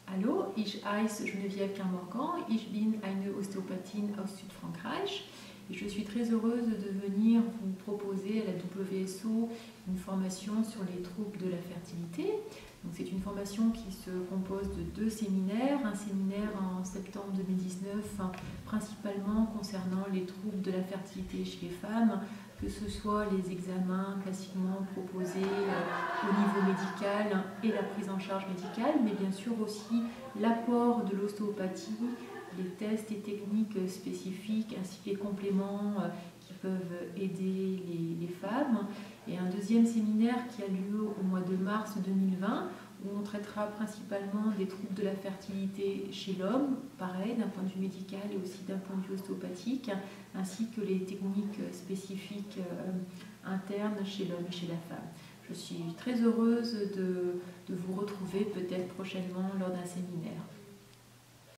Hallo, ich heiße Geneviève Quint-Morgan, ich bin eine Ostéopathin aus Südfrankreich et je suis très heureuse de venir vous proposer à la WSO une formation sur les troubles de la fertilité. C'est une formation qui se compose de 2 séminaires, un séminaire en septembre 2019 principalement concernant les troubles de la fertilité chez les femmes, que ce soit les examens classiquement proposés au niveau médical et la prise en charge médicale, mais bien sûr aussi l'apport de l'ostéopathie, les tests et techniques spécifiques ainsi que les compléments qui peuvent aider les femmes. Et un deuxième séminaire qui a lieu au mois de mars 2020 où on traitera principalement des troubles de la fertilité chez l'homme, pareil d'un point de vue médical et aussi d'un point de vue ostéopathique, ainsi que les techniques spécifiques internes chez l'homme et chez la femme. Je suis très heureuse de vous retrouver peut-être prochainement lors d'un séminaire.